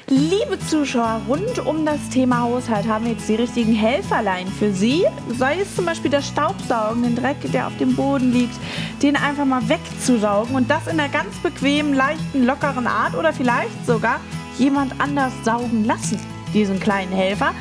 Liebe Zuschauer, rund um das Thema Haushalt haben wir jetzt die richtigen Helferlein für Sie. Sei es zum Beispiel das Staubsaugen, den Dreck, der auf dem Boden liegt, den einfach mal wegzusaugen und das in einer ganz bequemen, leichten, lockeren Art oder vielleicht sogar jemand anders saugen lassen, diesen kleinen Helfer.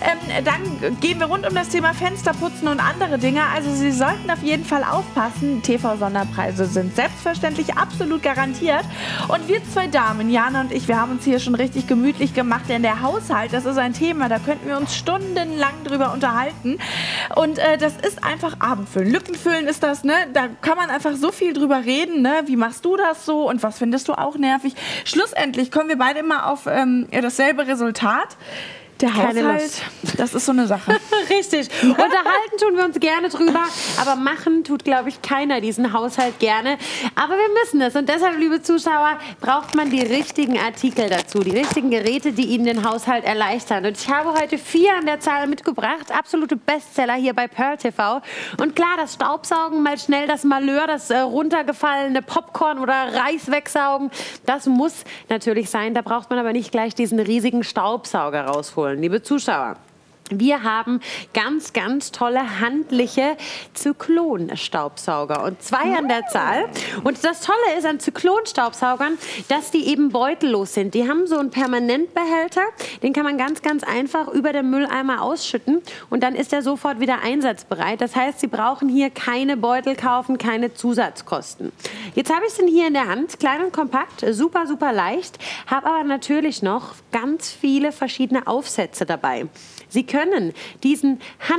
Dann gehen wir rund um das Thema Fensterputzen und andere Dinge. Also Sie sollten auf jeden Fall aufpassen. TV-Sonderpreise sind selbstverständlich absolut garantiert. Und wir zwei Damen, Jana und ich, wir haben uns hier schon richtig gemütlich gemacht, denn der Haushalt, das ist ein Thema, da könnten wir uns stundenlang drüber unterhalten. Und das ist einfach Abendfüllen. Lückenfüllen ist das, ne? Da kann man einfach so viel drüber reden, ne? Wie machst du das so und was findest du auch nervig? Schlussendlich kommen wir beide immer auf dasselbe Resultat. Der Haushalt, das ist so eine Sache. Richtig. Unterhalten tun wir uns gerne drüber, aber machen tut, glaube ich, keiner diesen Haushalt gerne. Aber wir müssen es und deshalb, liebe Zuschauer, braucht man die richtigen Artikel dazu, die richtigen Geräte, die Ihnen den Haushalt erleichtern. Und ich habe heute 4 an der Zahl mitgebracht, absolute Bestseller hier bei Pearl TV. Und klar, das Staubsaugen, mal schnell das Malheur, das runtergefallene Popcorn oder Reis wegsaugen, das muss natürlich sein. Da braucht man aber nicht gleich diesen riesigen Staubsauger rausholen. Liebe Zuschauer, wir haben ganz, ganz tolle handliche Zyklon-Staubsauger und 2 an der Zahl. Und das Tolle ist an Zyklon-Staubsaugern, dass die eben beutellos sind. Die haben so einen Permanentbehälter, den kann man ganz, ganz einfach über den Mülleimer ausschütten und dann ist er sofort wieder einsatzbereit. Das heißt, Sie brauchen hier keine Beutel kaufen, keine Zusatzkosten. Jetzt habe ich den hier in der Hand, klein und kompakt, super, super leicht, habe aber natürlich noch ganz viele verschiedene Aufsätze dabei. Sie können diesen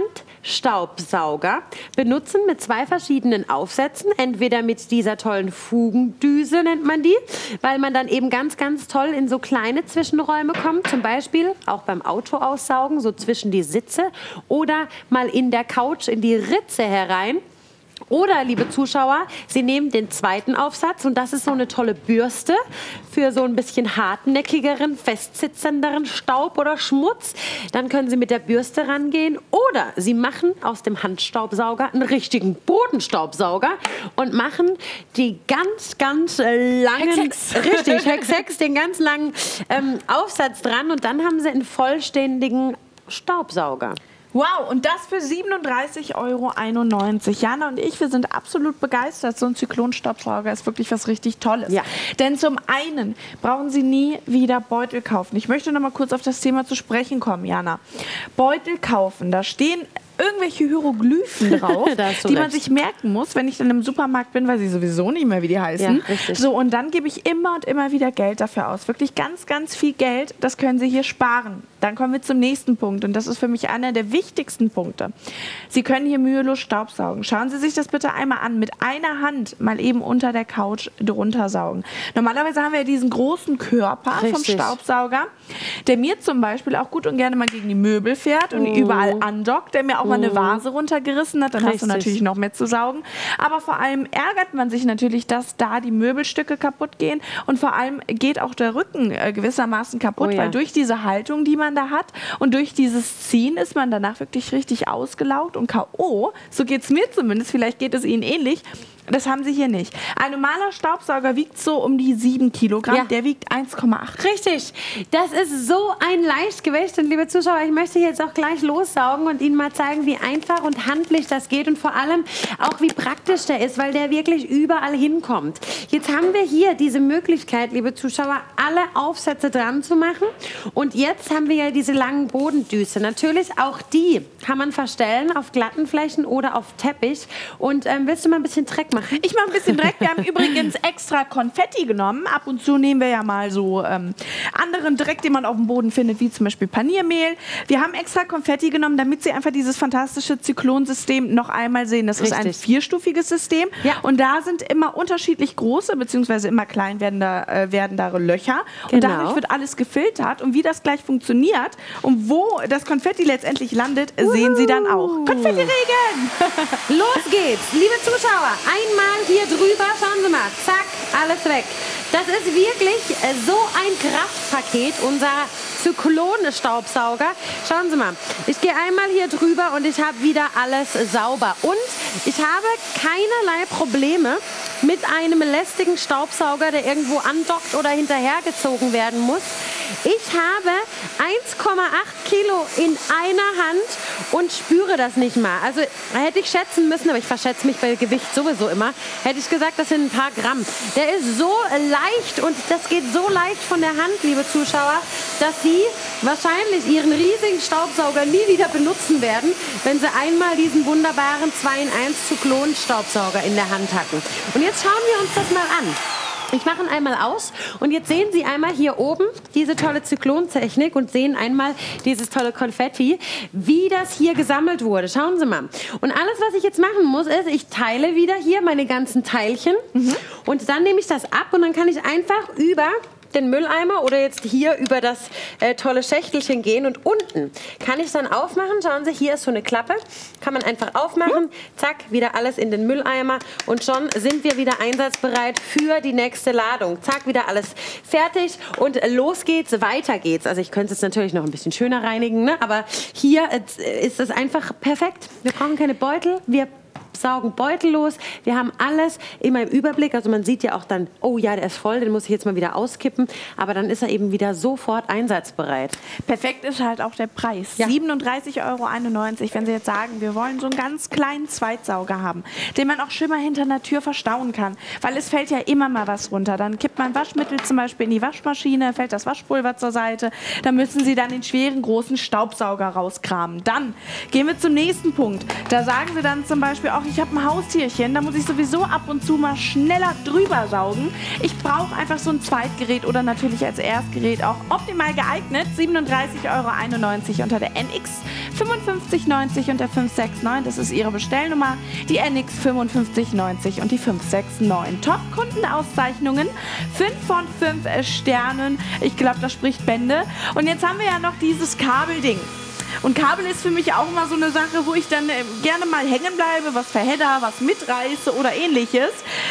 Handstaubsauger benutzen mit 2 verschiedenen Aufsätzen. Entweder mit dieser tollen Fugendüse, nennt man die, weil man dann eben ganz, ganz toll in so kleine Zwischenräume kommt. Zum Beispiel auch beim Auto aussaugen, so zwischen die Sitze oder mal in der Couch in die Ritze herein. Oder, liebe Zuschauer, Sie nehmen den zweiten Aufsatz und das ist so eine tolle Bürste für so ein bisschen hartnäckigeren, festsitzenderen Staub oder Schmutz. Dann können Sie mit der Bürste rangehen oder Sie machen aus dem Handstaubsauger einen richtigen Bodenstaubsauger und machen die ganz, ganz langen, richtig, Hex, den ganz langen Aufsatz dran und dann haben Sie einen vollständigen Staubsauger. Wow, und das für 37,91 €. Jana und ich, wir sind absolut begeistert. So ein Zyklonstaubsauger ist wirklich was richtig Tolles. Ja. Denn zum einen brauchen Sie nie wieder Beutel kaufen. Ich möchte noch mal kurz auf das Thema zu sprechen kommen, Jana. Beutel kaufen, da stehen irgendwelche Hieroglyphen drauf, die man sich merken muss, wenn ich dann im Supermarkt bin, weil sie sowieso nicht mehr, wie die heißen. Ja, so, und dann gebe ich immer und immer wieder Geld dafür aus. Wirklich ganz, ganz viel Geld. Das können Sie hier sparen. Dann kommen wir zum nächsten Punkt und das ist für mich einer der wichtigsten Punkte. Sie können hier mühelos Staubsaugen. Schauen Sie sich das bitte einmal an. Mit einer Hand mal eben unter der Couch drunter saugen. Normalerweise haben wir ja diesen großen Körper vom Staubsauger, der mir zum Beispiel auch gut und gerne mal gegen die Möbel fährt und überall andockt, der mir auch mal eine Vase runtergerissen hat. Dann hast du natürlich noch mehr zu saugen. Aber vor allem ärgert man sich natürlich, dass da die Möbelstücke kaputt gehen und vor allem geht auch der Rücken gewissermaßen kaputt, weil durch diese Haltung, die man da hat und durch dieses Ziehen ist man danach wirklich richtig ausgelaugt und K.O. So geht es mir zumindest, vielleicht geht es Ihnen ähnlich. Das haben Sie hier nicht. Ein normaler Staubsauger wiegt so um die 7 Kilogramm, der wiegt 1,8. Richtig, das ist so ein Leichtgewicht und liebe Zuschauer, ich möchte jetzt auch gleich lossaugen und Ihnen mal zeigen, wie einfach und handlich das geht und vor allem auch wie praktisch der ist, weil der wirklich überall hinkommt. Jetzt haben wir hier diese Möglichkeit, liebe Zuschauer, alle Aufsätze dran zu machen und jetzt haben wir ja diese langen Bodendüse. Natürlich auch die kann man verstellen auf glatten Flächen oder auf Teppich und willst du mal ein bisschen Dreck machen? Ich mache ein bisschen Dreck. Wir haben übrigens extra Konfetti genommen. Ab und zu nehmen wir ja mal so anderen Dreck, den man auf dem Boden findet, wie zum Beispiel Paniermehl. Wir haben extra Konfetti genommen, damit Sie einfach dieses fantastische Zyklonsystem noch einmal sehen. Das ist ein 4-stufiges System. Ja. Und da sind immer unterschiedlich große, beziehungsweise immer klein werdendere Löcher. Und dadurch wird alles gefiltert. Und wie das gleich funktioniert und wo das Konfetti letztendlich landet, sehen Sie dann auch. Konfetti-Regen! Los geht's, liebe Zuschauer. Einmal hier drüber, schauen Sie mal, zack, alles weg. Das ist wirklich so ein Kraftpaket, unser Zyklon-Staubsauger. Schauen Sie mal, ich gehe einmal hier drüber und ich habe wieder alles sauber. Und ich habe keinerlei Probleme mit einem lästigen Staubsauger, der irgendwo andockt oder hinterhergezogen werden muss. Ich habe 1,8 Kilo in einer Hand und spüre das nicht mal. Also hätte ich schätzen müssen, aber ich verschätze mich bei Gewicht sowieso immer, hätte ich gesagt, das sind ein paar Gramm. Der ist so leicht und das geht so leicht von der Hand, liebe Zuschauer, dass Sie wahrscheinlich Ihren riesigen Staubsauger nie wieder benutzen werden, wenn Sie einmal diesen wunderbaren 2-in-1 Zyklon-Staubsauger in der Hand hatten. Und jetzt schauen wir uns das mal an. Ich mache ihn einmal aus und jetzt sehen Sie einmal hier oben diese tolle Zyklon-Technik und sehen einmal dieses tolle Konfetti, wie das hier gesammelt wurde. Schauen Sie mal. Und alles, was ich jetzt machen muss, ist, ich teile wieder hier meine ganzen Teilchen und dann nehme ich das ab und dann kann ich einfach über den Mülleimer oder jetzt hier über das tolle Schächtelchen gehen und unten kann ich dann aufmachen. Schauen Sie, hier ist so eine Klappe, kann man einfach aufmachen, zack, wieder alles in den Mülleimer und schon sind wir wieder einsatzbereit für die nächste Ladung. Zack, wieder alles fertig und los geht's, weiter geht's. Also ich könnte es natürlich noch ein bisschen schöner reinigen, ne? Aber hier ist es einfach perfekt. Wir brauchen keine Beutel, wir saugen beutellos. Wir haben alles immer im Überblick. Also man sieht ja auch dann, oh ja, der ist voll, den muss ich jetzt mal wieder auskippen. Aber dann ist er eben wieder sofort einsatzbereit. Perfekt ist halt auch der Preis. Ja. 37,91 €, wenn Sie jetzt sagen, wir wollen so einen ganz kleinen Zweitsauger haben, den man auch schön hinter einer Tür verstauen kann. Weil es fällt ja immer mal was runter. Dann kippt man Waschmittel zum Beispiel in die Waschmaschine, fällt das Waschpulver zur Seite. Dann müssen Sie dann den schweren, großen Staubsauger rauskramen. Dann gehen wir zum nächsten Punkt. Da sagen Sie dann zum Beispiel auch, ich habe ein Haustierchen, da muss ich sowieso ab und zu mal schneller drüber saugen. Ich brauche einfach so ein Zweitgerät oder natürlich als Erstgerät auch optimal geeignet. 37,91 € unter der NX 5590 und der 569. Das ist Ihre Bestellnummer. Die NX 5590 und die 569. Top-Kundenauszeichnungen. 5 von 5 Sternen. Ich glaube, das spricht Bände. Und jetzt haben wir ja noch dieses Kabelding. Und Kabel ist für mich auch immer so eine Sache, wo ich dann gerne mal hängen bleibe, was verhedder, was mitreiße oder ähnliches.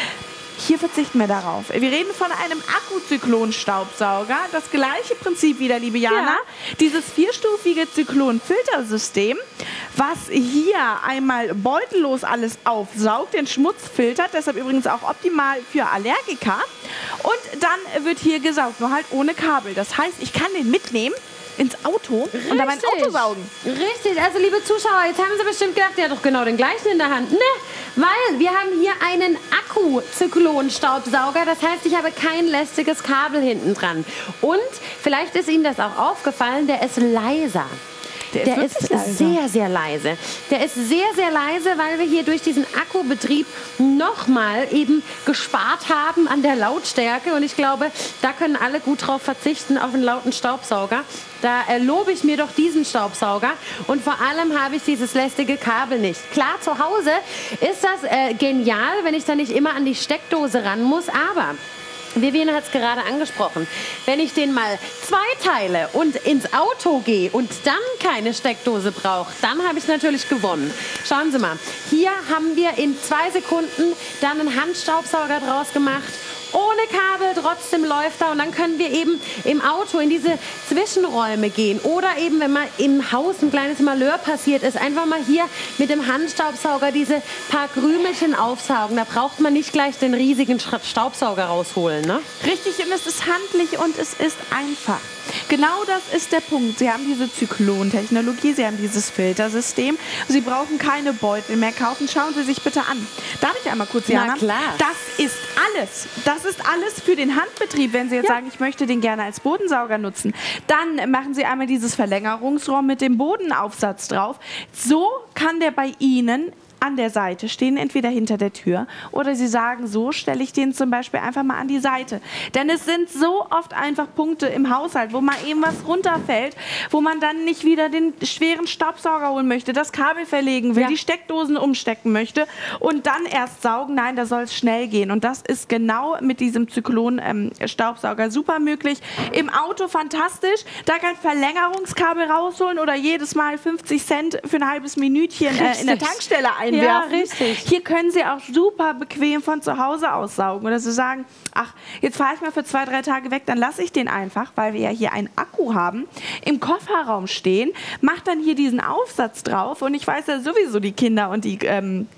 Hier verzichten wir darauf. Wir reden von einem Akku-Zyklon-Staubsauger. Das gleiche Prinzip wieder, liebe Jana. Ja. Dieses vierstufige Zyklon-Filtersystem, was hier einmal beutellos alles aufsaugt, den Schmutz filtert, deshalb übrigens auch optimal für Allergiker. Und dann wird hier gesaugt, nur halt ohne Kabel. Das heißt, ich kann den mitnehmen ins Auto und dann mein Auto saugen. Richtig, also liebe Zuschauer, jetzt haben Sie bestimmt gedacht, der hat doch genau den gleichen in der Hand. Ne, weil wir haben hier einen Akku-Zyklon-Staubsauger, das heißt, ich habe kein lästiges Kabel hinten dran. Und vielleicht ist Ihnen das auch aufgefallen, der ist leiser. Der ist sehr, sehr leise. Der ist sehr, sehr leise, weil wir hier durch diesen Akkubetrieb nochmal eben gespart haben an der Lautstärke. Und ich glaube, da können alle gut drauf verzichten, auf einen lauten Staubsauger. Da lobe ich mir doch diesen Staubsauger. Und vor allem habe ich dieses lästige Kabel nicht. Klar, zu Hause ist das genial, wenn ich da nicht immer an die Steckdose ran muss. Aber Vivian hat es gerade angesprochen. Wenn ich den mal zweiteile und ins Auto gehe und dann keine Steckdose brauche, dann habe ich natürlich gewonnen. Schauen Sie mal, hier haben wir in 2 Sekunden dann einen Handstaubsauger draus gemacht. Ohne Kabel, trotzdem läuft er und dann können wir eben im Auto in diese Zwischenräume gehen oder eben, wenn mal im Haus ein kleines Malheur passiert ist, einfach mal hier mit dem Handstaubsauger diese paar Krümelchen aufsaugen. Da braucht man nicht gleich den riesigen Staubsauger rausholen, ne? Richtig, und es ist handlich und es ist einfach. Genau das ist der Punkt. Sie haben diese Zyklon-Technologie, Sie haben dieses Filtersystem. Sie brauchen keine Beutel mehr kaufen. Schauen Sie sich bitte an. Darf ich einmal kurz, Jana? Na klar. Das ist alles. Das ist alles für den Handbetrieb. Wenn Sie jetzt sagen, ich möchte den gerne als Bodensauger nutzen, dann machen Sie einmal dieses Verlängerungsrohr mit dem Bodenaufsatz drauf. So kann der bei Ihnen an der Seite stehen, entweder hinter der Tür oder Sie sagen, so stelle ich den zum Beispiel einfach mal an die Seite. Denn es sind so oft einfach Punkte im Haushalt, wo mal eben was runterfällt, wo man dann nicht wieder den schweren Staubsauger holen möchte, das Kabel verlegen will, die Steckdosen umstecken möchte und dann erst saugen. Nein, da soll es schnell gehen. Und das ist genau mit diesem Zyklon-Staubsauger super möglich. Im Auto fantastisch. Da kann Verlängerungskabel rausholen oder jedes Mal 50 Cent für ein halbes Minütchen in der Tankstelle einwerfen. Ja, richtig. Hier können Sie auch super bequem von zu Hause aussaugen. Oder Sie sagen, ach, jetzt fahre ich mal für 2, 3 Tage weg, dann lasse ich den einfach, weil wir ja hier einen Akku haben, im Kofferraum stehen, mache dann hier diesen Aufsatz drauf und ich weiß ja sowieso, die Kinder und die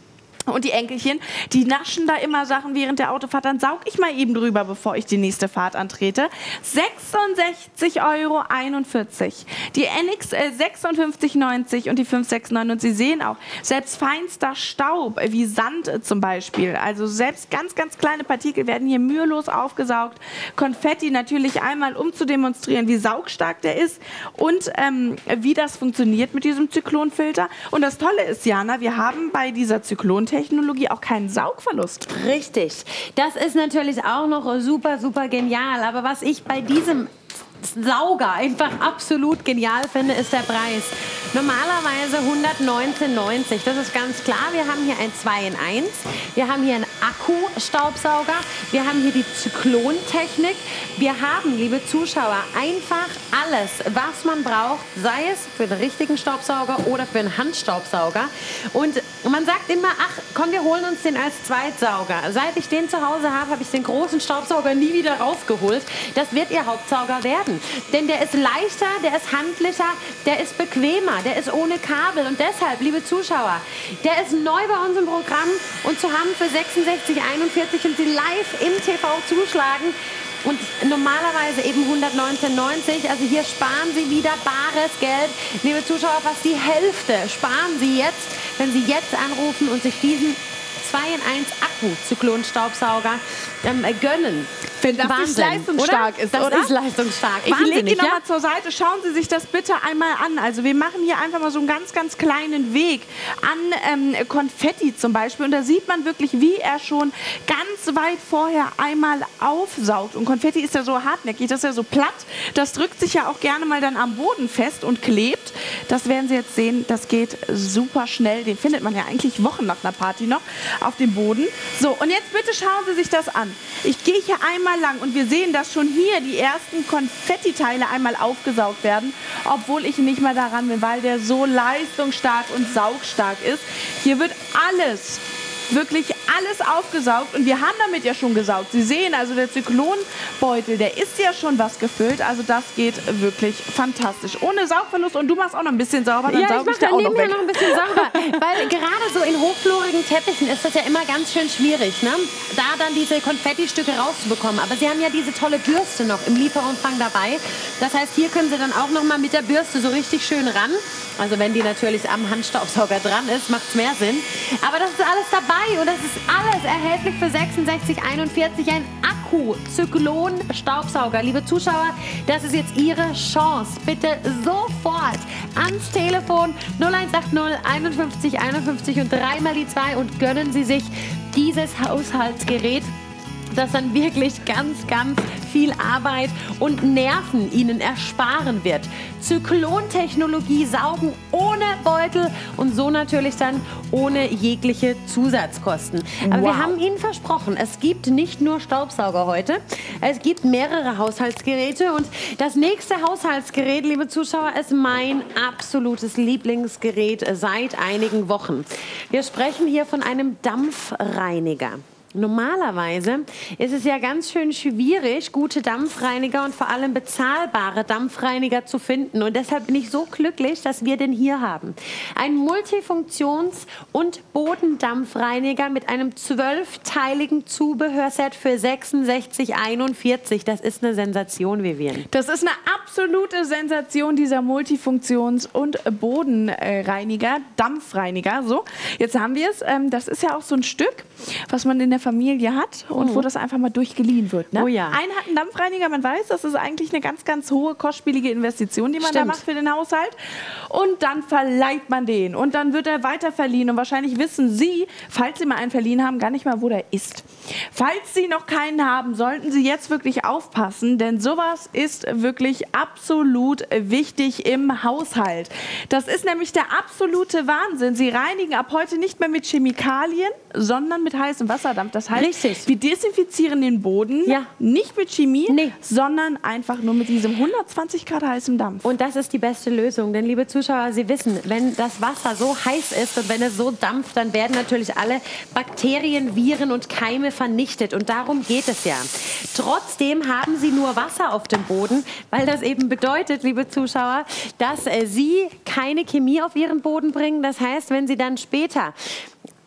Und die Enkelchen, die naschen da immer Sachen während der Autofahrt. Dann saug ich mal eben drüber, bevor ich die nächste Fahrt antrete. 66,41 €. Die NX 56,90 und die 569. Und Sie sehen auch, selbst feinster Staub, wie Sand zum Beispiel, also selbst ganz, ganz kleine Partikel werden hier mühelos aufgesaugt. Konfetti natürlich einmal, um zu demonstrieren, wie saugstark der ist und wie das funktioniert mit diesem Zyklonfilter. Und das Tolle ist, Jana, wir haben bei dieser Zyklon-Technologie auch keinen Saugverlust. Richtig. Das ist natürlich auch noch super, super genial. Aber was ich bei diesem Sauger einfach absolut genial finde, ist der Preis. Normalerweise 119,90. Das ist ganz klar. Wir haben hier ein 2 in 1. Wir haben hier einen Akku-Staubsauger. Wir haben hier die Zyklon-Technik. Wir haben, liebe Zuschauer, einfach alles, was man braucht, sei es für den richtigen Staubsauger oder für einen Handstaubsauger. Und man sagt immer, ach komm, wir holen uns den als Zweitsauger. Seit ich den zu Hause habe, habe ich den großen Staubsauger nie wieder rausgeholt. Das wird Ihr Hauptsauger werden. Denn der ist leichter, der ist handlicher, der ist bequemer, der ist ohne Kabel. Und deshalb, liebe Zuschauer, der ist neu bei uns im Programm und zu haben für 66,41 und Sie live im TV zuschlagen. Und normalerweise eben 119,90. Also hier sparen Sie wieder bares Geld. Liebe Zuschauer, fast die Hälfte sparen Sie jetzt, wenn Sie jetzt anrufen und sich diesen 2 in 1 Akku-Zyklon-Staubsauger gönnen. Wenn das nicht leistungsstark ist, oder? Das ist leistungsstark. Ich lege ihn nochmal zur Seite. Schauen Sie sich das bitte einmal an. Also wir machen hier einfach mal so einen ganz, ganz kleinen Weg an Konfetti zum Beispiel. Und da sieht man wirklich, wie er schon ganz weit vorher einmal aufsaugt. Und Konfetti ist ja so hartnäckig, das ist ja so platt. Das drückt sich ja auch gerne mal dann am Boden fest und klebt. Das werden Sie jetzt sehen, das geht super schnell. Den findet man ja eigentlich Wochen nach einer Party noch auf dem Boden. So, und jetzt bitte schauen Sie sich das an. Ich gehe hier einmal lang und wir sehen, dass schon hier die ersten Konfettiteile einmal aufgesaugt werden, obwohl ich nicht mal daran bin, weil der so leistungsstark und saugstark ist. Hier wird alles, wirklich alles aufgesaugt und wir haben damit ja schon gesaugt. Sie sehen also, der Zyklonbeutel, der ist ja schon was gefüllt, also das geht wirklich fantastisch. Ohne Saugverlust und du machst auch noch ein bisschen sauber, dann sauge ich da auch noch weg. noch ein bisschen sauber, weil gerade so in hochflorigen Teppichen ist das ja immer ganz schön schwierig, ne? Da dann diese Konfettistücke rauszubekommen. Aber Sie haben ja diese tolle Bürste noch im Lieferumfang dabei. Das heißt, hier können Sie dann auch noch mal mit der Bürste so richtig schön ran. Also wenn die natürlich am Handstaubsauger dran ist, macht es mehr Sinn. Aber das ist alles dabei und das ist alles erhältlich für 66,41. Ein Akku-Zyklon-Staubsauger. Liebe Zuschauer, das ist jetzt Ihre Chance. Bitte sofort ans Telefon 0180 51 51 und 3 mal die 2 und gönnen Sie sich dieses Haushaltsgerät, das dann wirklich ganz, ganz viel Arbeit und Nerven Ihnen ersparen wird. Zyklon-Technologie, saugen ohne Beutel und so natürlich dann ohne jegliche Zusatzkosten. Aber wir haben Ihnen versprochen, es gibt nicht nur Staubsauger heute, es gibt mehrere Haushaltsgeräte und das nächste Haushaltsgerät, liebe Zuschauer, ist mein absolutes Lieblingsgerät seit einigen Wochen. Wir sprechen hier von einem Dampfreiniger. Normalerweise ist es ja ganz schön schwierig, gute Dampfreiniger und vor allem bezahlbare Dampfreiniger zu finden. Und deshalb bin ich so glücklich, dass wir den hier haben. Ein Multifunktions- und Bodendampfreiniger mit einem 12-teiligen Zubehörset für 66,41. Das ist eine Sensation, Vivian. Das ist eine absolute Sensation, dieser Multifunktions- und Bodenreiniger, Dampfreiniger. So, jetzt haben wir es. Das ist ja auch so ein Stück, was man in der Familie hat und wo das einfach mal durchgeliehen wird. Ne? Oh ja. Einer hat einen Dampfreiniger, man weiß, das ist eigentlich eine ganz, ganz hohe, kostspielige Investition, die man da macht für den Haushalt. Und dann verleiht man den und dann wird er weiter verliehen und wahrscheinlich wissen Sie, falls Sie mal einen verliehen haben, gar nicht mal, wo der ist. Falls Sie noch keinen haben, sollten Sie jetzt wirklich aufpassen, denn sowas ist wirklich absolut wichtig im Haushalt. Das ist nämlich der absolute Wahnsinn. Sie reinigen ab heute nicht mehr mit Chemikalien, sondern mit heißem Wasserdampf. Das heißt, wir desinfizieren den Boden nicht mit Chemie, sondern einfach nur mit diesem 120 Grad heißem Dampf. Und das ist die beste Lösung, denn liebe Zuschauer, Sie wissen, wenn das Wasser so heiß ist und wenn es so dampft, dann werden natürlich alle Bakterien, Viren und Keime vernichtet und darum geht es ja. Trotzdem haben Sie nur Wasser auf dem Boden, weil das eben bedeutet, liebe Zuschauer, dass Sie keine Chemie auf Ihren Boden bringen. Das heißt, wenn Sie dann später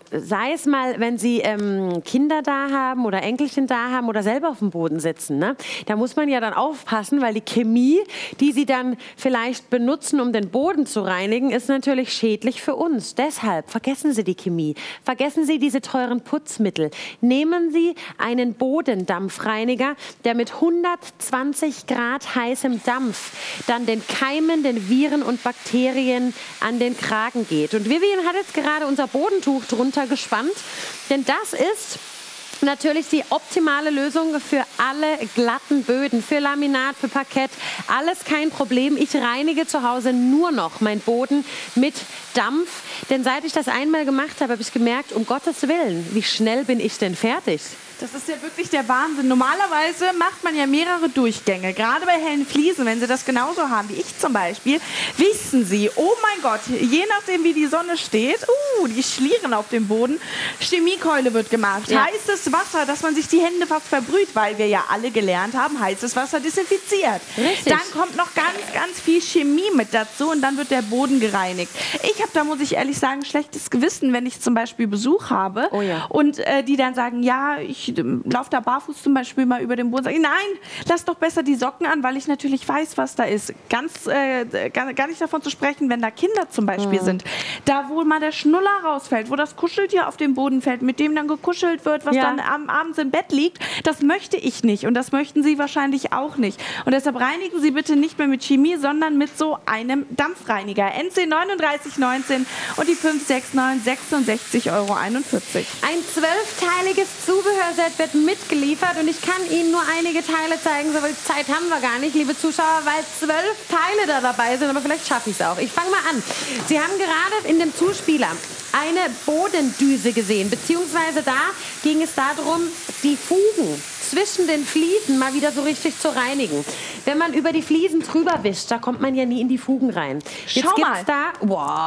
sei es mal, wenn Sie Kinder da haben oder Enkelchen da haben oder selber auf dem Boden sitzen, ne? Da muss man ja dann aufpassen, weil die Chemie, die Sie dann vielleicht benutzen, um den Boden zu reinigen, ist natürlich schädlich für uns. Deshalb vergessen Sie die Chemie, vergessen Sie diese teuren Putzmittel. Nehmen Sie einen Bodendampfreiniger, der mit 120 Grad heißem Dampf dann den Keimen, den Viren und Bakterien an den Kragen geht. Und Vivian hat jetzt gerade unser Bodentuch drunter gespannt, denn das ist natürlich die optimale Lösung für alle glatten Böden, für Laminat, für Parkett, alles kein Problem. Ich reinige zu Hause nur noch meinen Boden mit Dampf, denn seit ich das einmal gemacht habe, habe ich gemerkt, um Gottes Willen, wie schnell bin ich denn fertig? Das ist ja wirklich der Wahnsinn. Normalerweise macht man ja mehrere Durchgänge. Gerade bei hellen Fliesen, wenn Sie das genauso haben wie ich zum Beispiel, wissen Sie, oh mein Gott, je nachdem wie die Sonne steht, die schlieren auf dem Boden, Chemiekeule wird gemacht. Ja. Heißes Wasser, dass man sich die Hände fast verbrüht, weil wir ja alle gelernt haben, heißes Wasser desinfiziert. Richtig. Dann kommt noch ganz viel Chemie mit dazu und dann wird der Boden gereinigt. Ich habe da, muss ich ehrlich sagen, schlechtes Gewissen, wenn ich zum Beispiel Besuch habe und die dann sagen, ja, ich laufe da barfuß zum Beispiel mal über den Boden. Sag ich, nein, lass doch besser die Socken an, weil ich natürlich weiß, was da ist. Gar nicht davon zu sprechen, wenn da Kinder zum Beispiel sind. Da, wo mal der Schnuller rausfällt, wo das Kuscheltier auf den Boden fällt, mit dem dann gekuschelt wird, was dann abends im Bett liegt, das möchte ich nicht und das möchten Sie wahrscheinlich auch nicht. Und deshalb reinigen Sie bitte nicht mehr mit Chemie, sondern mit so einem Dampfreiniger. NC 3919 und die 569 66,41 €. Ein 12-teiliges Zubehörset wird mitgeliefert und ich kann Ihnen nur einige Teile zeigen, so viel Zeit haben wir gar nicht, liebe Zuschauer, weil 12 Teile da dabei sind, aber vielleicht schaffe ich es auch. Ich fange mal an. Sie haben gerade in dem Zuspieler eine Bodendüse gesehen, beziehungsweise da ging es darum, die Fugen zwischen den Fliesen mal wieder so richtig zu reinigen. Wenn man über die Fliesen drüber wischt, da kommt man ja nie in die Fugen rein. Schau mal. Schau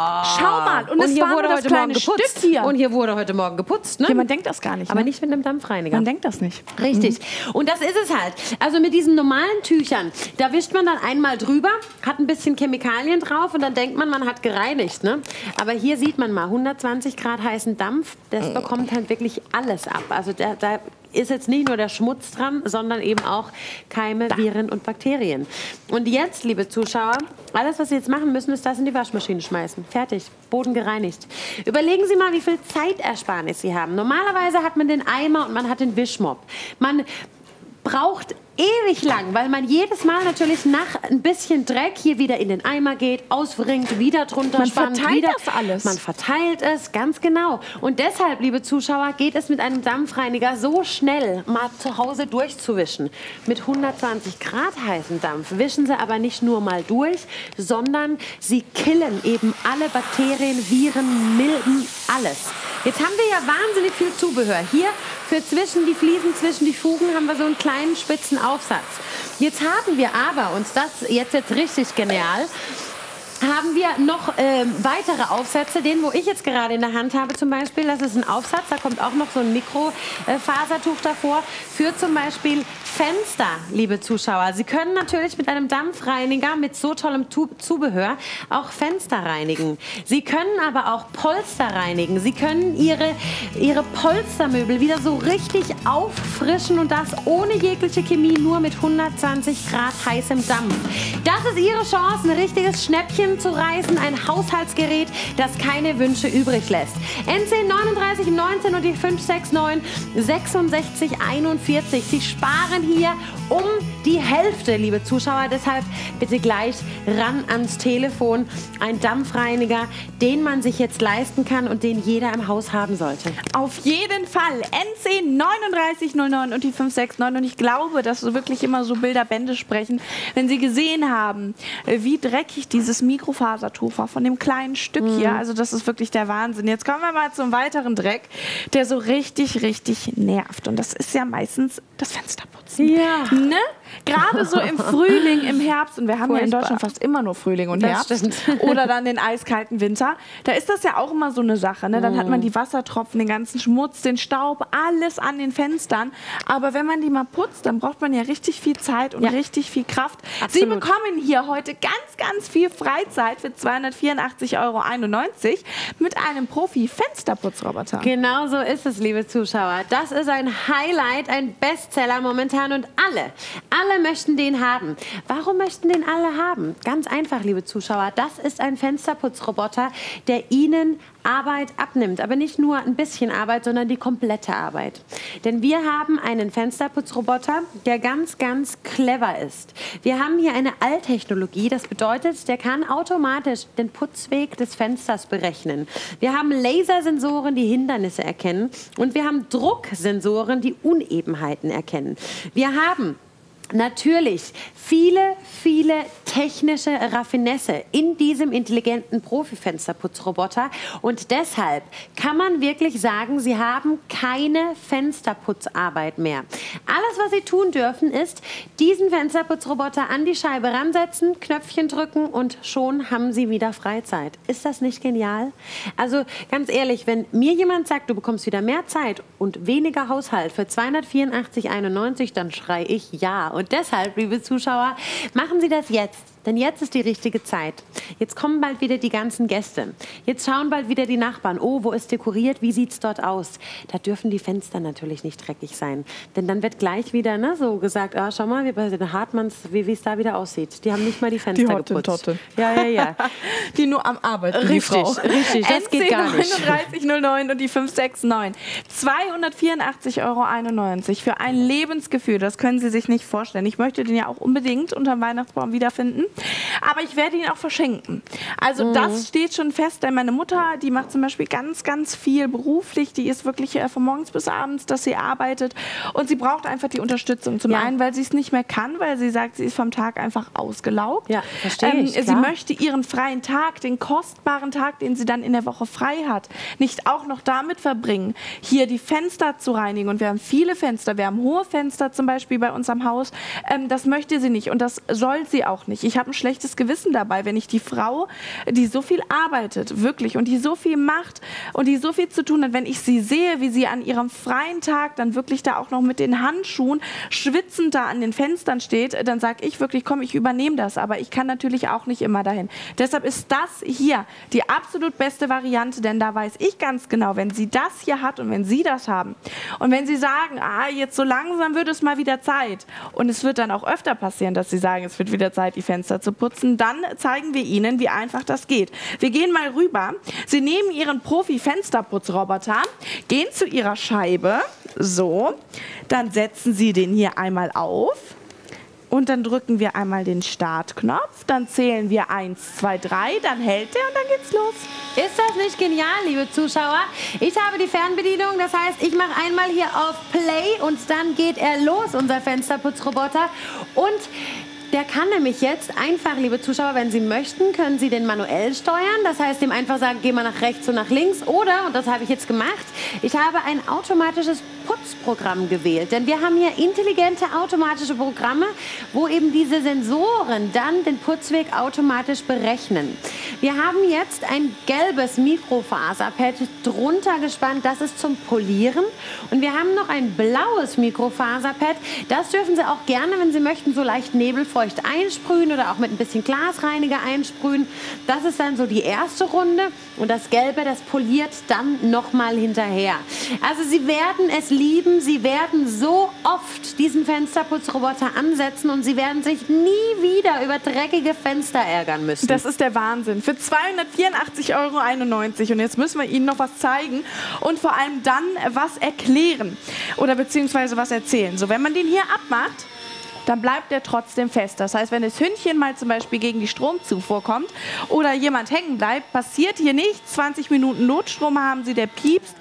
mal. Und es hier war wurde nur heute das kleine Morgen geputzt. Stück hier. Und hier wurde heute Morgen geputzt. Ne? Ja, man denkt das gar nicht. Aber nicht mit einem Dampfreiniger. Man denkt das nicht. Richtig. Und das ist es halt. Also mit diesen normalen Tüchern, da wischt man dann einmal drüber, hat ein bisschen Chemikalien drauf und dann denkt man, man hat gereinigt. Ne? Aber hier sieht man mal, 120 Grad heißen Dampf, das bekommt halt wirklich alles ab. Also da ist jetzt nicht nur der Schmutz dran, sondern eben auch Keime, Viren und Bakterien. Und jetzt, liebe Zuschauer, alles, was Sie jetzt machen müssen, ist das in die Waschmaschine schmeißen. Fertig. Boden gereinigt. Überlegen Sie mal, wie viel Zeitersparnis Sie haben. Normalerweise hat man den Eimer und man hat den Wischmopp. Man braucht ewig lang, weil man jedes Mal natürlich nach ein bisschen Dreck hier wieder in den Eimer geht, auswringt, wieder drunter spannt. Man verteilt das alles. Man verteilt es, ganz genau. Und deshalb, liebe Zuschauer, geht es mit einem Dampfreiniger so schnell, mal zu Hause durchzuwischen. Mit 120 Grad heißem Dampf wischen Sie aber nicht nur mal durch, sondern Sie killen eben alle Bakterien, Viren, Milben, alles. Jetzt haben wir ja wahnsinnig viel Zubehör. Hier für zwischen die Fliesen, zwischen die Fugen haben wir so einen kleinen spitzen Aufsatz. Jetzt haben wir aber, und das jetzt richtig genial, haben wir noch weitere Aufsätze, den, wo ich jetzt gerade in der Hand habe zum Beispiel, das ist ein Aufsatz, da kommt auch noch so ein Mikrofasertuch davor, für zum Beispiel Fenster, liebe Zuschauer. Sie können natürlich mit einem Dampfreiniger, mit so tollem Zubehör, auch Fenster reinigen. Sie können aber auch Polster reinigen. Sie können Ihre Polstermöbel wieder so richtig auffrischen und das ohne jegliche Chemie, nur mit 120 Grad heißem Dampf. Das ist Ihre Chance, ein richtiges Schnäppchen zu reißen, ein Haushaltsgerät, das keine Wünsche übrig lässt. NC 3919 und die 569 6641. Sie sparen hier um die Hälfte, liebe Zuschauer. Deshalb bitte gleich ran ans Telefon. Ein Dampfreiniger, den man sich jetzt leisten kann und den jeder im Haus haben sollte. Auf jeden Fall. NC 3909 und die 569. Und ich glaube, dass so wirklich immer so Bilderbände sprechen, wenn Sie gesehen haben, wie dreckig dieses Mikrofasertuch war von dem kleinen Stück hier. Also das ist wirklich der Wahnsinn. Jetzt kommen wir mal zum weiteren Dreck, der so richtig nervt. Und das ist ja meistens das Fensterputzen. Ja. Ne? Gerade so im Frühling, im Herbst, und wir haben ja in Furchtbar. Deutschland fast immer nur Frühling und Das Herbst. stimmt. Oder dann den eiskalten Winter. Da ist das ja auch immer so eine Sache. Ne? Dann hat man die Wassertropfen, den ganzen Schmutz, den Staub, alles an den Fenstern. Aber wenn man die mal putzt, dann braucht man ja richtig viel Zeit und richtig viel Kraft. Sie Absolut. bekommen hier heute ganz viel Freizeit für 284,91 € mit einem Profi-Fensterputzroboter. Genau so ist es, liebe Zuschauer. Das ist ein Highlight, ein Bestseller momentan und alle möchten den haben. Warum möchten den alle haben? Ganz einfach, liebe Zuschauer. Das ist ein Fensterputzroboter, der Ihnen Arbeit abnimmt. Aber nicht nur ein bisschen Arbeit, sondern die komplette Arbeit. Denn wir haben einen Fensterputzroboter, der ganz clever ist. Wir haben hier eine Alltechnologie. Das bedeutet, der kann automatisch den Putzweg des Fensters berechnen. Wir haben Lasersensoren, die Hindernisse erkennen. Und wir haben Drucksensoren, die Unebenheiten erkennen. Wir haben natürlich viele technische Raffinesse in diesem intelligenten Profi-Fensterputzroboter und deshalb kann man wirklich sagen, Sie haben keine Fensterputzarbeit mehr. Alles, was Sie tun dürfen, ist, diesen Fensterputzroboter an die Scheibe ransetzen, Knöpfchen drücken und schon haben Sie wieder Freizeit. Ist das nicht genial? Also ganz ehrlich, wenn mir jemand sagt, du bekommst wieder mehr Zeit und weniger Haushalt für 284,91 €, dann schreie ich ja. Und deshalb, liebe Zuschauer, machen Sie das jetzt. Denn jetzt ist die richtige Zeit. Jetzt kommen bald wieder die ganzen Gäste. Jetzt schauen bald wieder die Nachbarn. Oh, wo ist dekoriert? Wie sieht es dort aus? Da dürfen die Fenster natürlich nicht dreckig sein. Denn dann wird gleich wieder so gesagt, ah, schau mal, wie bei den Hartmanns, wie es da wieder aussieht. Die haben nicht mal die Fenster geputzt. Ja. Die nur am Arbeiten, die Frau. Richtig, das geht gar nicht. 3909 und die 569. 284,91 € für ein Lebensgefühl. Das können Sie sich nicht vorstellen. Ich möchte den ja auch unbedingt unterm Weihnachtsbaum wiederfinden. Aber ich werde ihn auch verschenken. Also das steht schon fest, denn meine Mutter, die macht zum Beispiel ganz viel beruflich. Die ist wirklich von morgens bis abends, dass sie arbeitet. Und sie braucht einfach die Unterstützung. Zum einen, weil sie es nicht mehr kann, weil sie sagt, sie ist vom Tag einfach ausgelaugt. Ja, verstehe ich, sie möchte ihren freien Tag, den kostbaren Tag, den sie dann in der Woche frei hat, nicht auch noch damit verbringen, hier die Fenster zu reinigen. Und wir haben viele Fenster. Wir haben hohe Fenster zum Beispiel bei uns am Haus. Das möchte sie nicht und das soll sie auch nicht. Ich habe ein schlechtes Gewissen dabei, wenn ich die Frau, die so viel arbeitet, wirklich, und die so viel macht und die so viel zu tun hat, wenn ich sie sehe, wie sie an ihrem freien Tag dann wirklich da auch noch mit den Handschuhen schwitzend da an den Fenstern steht, dann sage ich wirklich, komm, ich übernehme das, aber ich kann natürlich auch nicht immer dahin. Deshalb ist das hier die absolut beste Variante, denn da weiß ich ganz genau, wenn sie das hier hat und wenn sie das haben und wenn sie sagen, jetzt so langsam wird es mal wieder Zeit und es wird dann auch öfter passieren, dass sie sagen, es wird wieder Zeit, die Fenster zu putzen, dann zeigen wir Ihnen, wie einfach das geht. Wir gehen mal rüber. Sie nehmen Ihren Profi-Fensterputzroboter, gehen zu Ihrer Scheibe, so, dann setzen Sie den hier einmal auf und dann drücken wir einmal den Startknopf, dann zählen wir 1, 2, 3, dann hält er und dann geht's los. Ist das nicht genial, liebe Zuschauer? Ich habe die Fernbedienung, das heißt, ich mache einmal hier auf Play und dann geht er los, unser Fensterputzroboter. Und der kann nämlich jetzt einfach, liebe Zuschauer, wenn Sie möchten, können Sie den manuell steuern. Das heißt, dem einfach sagen, geh mal nach rechts und nach links. Oder, und das habe ich jetzt gemacht, ich habe ein automatisches Putzprogramm gewählt. Denn wir haben hier intelligente automatische Programme, wo eben diese Sensoren dann den Putzweg automatisch berechnen. Wir haben jetzt ein gelbes Mikrofaserpad drunter gespannt, das ist zum Polieren. Und wir haben noch ein blaues Mikrofaserpad. Das dürfen Sie auch gerne, wenn Sie möchten, so leicht nebelfeucht einsprühen oder auch mit ein bisschen Glasreiniger einsprühen. Das ist dann so die erste Runde. Und das Gelbe, das poliert dann nochmal hinterher. Also Sie werden es lieben. Sie werden so oft diesen Fensterputzroboter ansetzen und Sie werden sich nie wieder über dreckige Fenster ärgern müssen. Das ist der Wahnsinn. Für 284,91 € und jetzt müssen wir Ihnen noch was zeigen und vor allem dann was erklären oder beziehungsweise was erzählen. So, wenn man den hier abmacht, dann bleibt er trotzdem fest. Das heißt, wenn das Hündchen mal zum Beispiel gegen die Stromzufuhr kommt oder jemand hängen bleibt, passiert hier nichts. 20 Minuten Notstrom haben Sie, der piepst.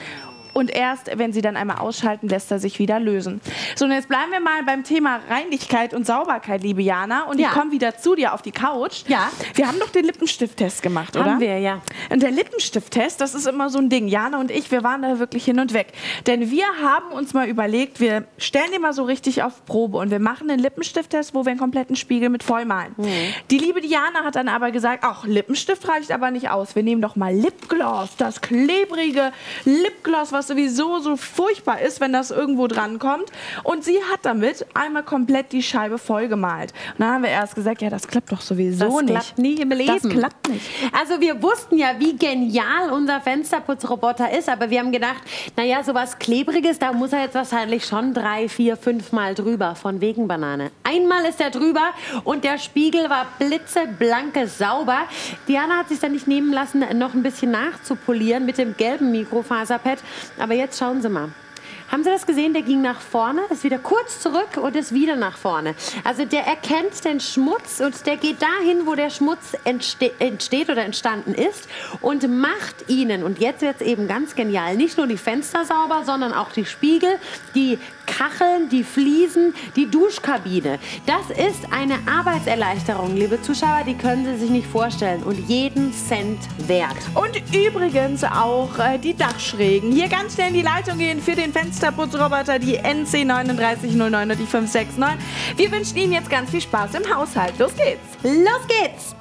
und erst, wenn sie dann einmal ausschalten, lässt er sich wieder lösen. So, und jetzt bleiben wir mal beim Thema Reinlichkeit und Sauberkeit, liebe Jana. Und ich komme wieder zu dir auf die Couch. Ja. Wir haben doch den Lippenstift-Test gemacht, oder? Haben wir, ja. Und der Lippenstift-Test, das ist immer so ein Ding. Jana und ich, wir waren da wirklich hin und weg. Denn wir haben uns mal überlegt, wir stellen den mal so richtig auf Probe und wir machen einen Lippenstift-Test, wo wir einen kompletten Spiegel mit vollmalen. Die liebe Diana hat dann aber gesagt, ach, Lippenstift reicht aber nicht aus. Wir nehmen doch mal Lipgloss, das klebrige Lipgloss, was sowieso so furchtbar ist, wenn das irgendwo dran kommt. Und sie hat damit einmal komplett die Scheibe vollgemalt. Und dann haben wir erst gesagt, ja, das klappt doch sowieso nicht. Das klappt nie im Leben. Das klappt nicht. Also wir wussten ja, wie genial unser Fensterputzroboter ist, aber wir haben gedacht, naja, sowas Klebriges, da muss er jetzt wahrscheinlich schon 3, 4, 5 Mal drüber, von wegen Banane. Einmal ist er drüber und der Spiegel war blitzeblanke sauber. Diana hat sich dann nicht nehmen lassen, noch ein bisschen nachzupolieren mit dem gelben Mikrofaserpad. Aber jetzt schauen Sie mal. Haben Sie das gesehen? Der ging nach vorne, ist wieder kurz zurück und ist wieder nach vorne. Also der erkennt den Schmutz und der geht dahin, wo der Schmutz entsteht oder entstanden ist und macht Ihnen, und jetzt wird es eben ganz genial, nicht nur die Fenster sauber, sondern auch die Spiegel, die Kacheln, die Fliesen, die Duschkabine. Das ist eine Arbeitserleichterung, liebe Zuschauer, die können Sie sich nicht vorstellen und jeden Cent wert. Und übrigens auch die Dachschrägen. Hier ganz schnell in die Leitung gehen für den Fensterputzroboter, die NC 3909 und die 569. Wir wünschen Ihnen jetzt ganz viel Spaß im Haushalt. Los geht's! Los geht's!